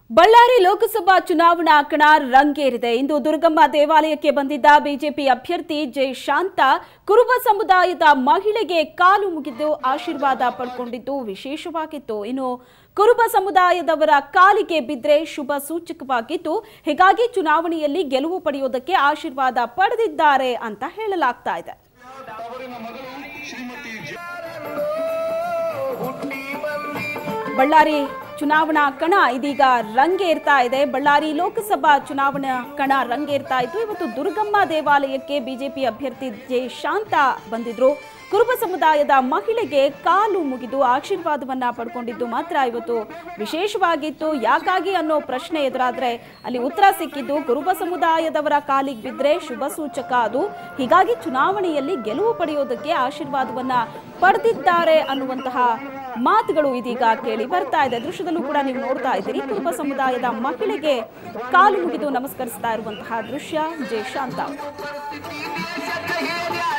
ಬಳ್ಳಾರಿ ಲೋಕಸಭಾ ಚುನಾವಣಾ ಕಣ ರಂಗೇರಿದೆ. ಇಂದು ದುರ್ಗಮ್ಮ ದೇವಾಲಯಕ್ಕೆ ಬಂದಿದ್ದ ಬಿಜೆಪಿ ಅಭ್ಯರ್ಥಿ ಜೆ ಶಾಂತ ಕುರುಬ ಸಮುದಾಯದ ಮಹಿಳೆಗೆ ಕಾಲು ಮುಗಿದು ಆಶೀರ್ವಾದ ಪಡೆದುಕೊಂಡಿದ್ದು ವಿಶೇಷವಾಗಿತ್ತು. ಇನ್ನು ಕುರುಬ ಸಮುದಾಯದವರ ಕಾಲಿಗೆ ಬಿದ್ದರೆ ಶುಭ ಸೂಚಕವಾಗಿತ್ತು. ಹೀಗಾಗಿ ಚುನಾವಣೆಯಲ್ಲಿ ಗೆಲುವು ಪಡೆಯುವುದಕ್ಕೆ ಆಶೀರ್ವಾದ ಪಡೆದಿದ್ದಾರೆ ಅಂತ ಹೇಳಲಾಗ್ತಾ ಇದೆ. ಬಳ್ಳಾರಿ ಚುನಾವಣಾ ಕಣ ಇದೀಗ ರಂಗೇರ್ತಾ ಇದೆ. ಬಳ್ಳಾರಿ ಲೋಕಸಭಾ ಚುನಾವಣಾ ಕಣ ರಂಗೇರ್ತಾ ಇತ್ತು. ಇವತ್ತು ದುರ್ಗಮ್ಮ ದೇವಾಲಯಕ್ಕೆ ಬಿಜೆಪಿ ಅಭ್ಯರ್ಥಿ ಜೆ ಶಾಂತ ಬಂದಿದ್ರು. ಕುರುಬ ಸಮುದಾಯದ ಮಹಿಳೆಗೆ ಕಾಲು ಮುಗಿದು ಆಶೀರ್ವಾದವನ್ನ ಪಡ್ಕೊಂಡಿದ್ದು ಮಾತ್ರ ಇವತ್ತು ವಿಶೇಷವಾಗಿತ್ತು. ಯಾಕಾಗಿ ಅನ್ನೋ ಪ್ರಶ್ನೆ ಎದುರಾದ್ರೆ ಅಲ್ಲಿ ಉತ್ತರ ಸಿಕ್ಕಿದ್ದು ಕುರುಬ ಸಮುದಾಯದವರ ಕಾಲಿಗೆ ಬಿದ್ದರೆ ಶುಭ ಸೂಚಕ ಅದು. ಹೀಗಾಗಿ ಚುನಾವಣೆಯಲ್ಲಿ ಗೆಲುವು ಪಡೆಯೋದಕ್ಕೆ ಆಶೀರ್ವಾದವನ್ನ ಪಡೆದಿದ್ದಾರೆ ಅನ್ನುವಂತಹ ಮಾತುಗಳು ಇದೀಗ ಕೇಳಿ ಬರ್ತಾ ಇದೆ. ದೃಶ್ಯದಲ್ಲೂ ಕೂಡ ನೀವು ನೋಡ್ತಾ ಇದ್ದೀರಿ. ಕುರುಬ ಸಮುದಾಯದ ಮಹಿಳೆಗೆ ಕಾಲು ಮುಗಿದು ನಮಸ್ಕರಿಸ್ತಾ ಇರುವಂತಹ ದೃಶ್ಯ ಜೆ ಶಾಂತ.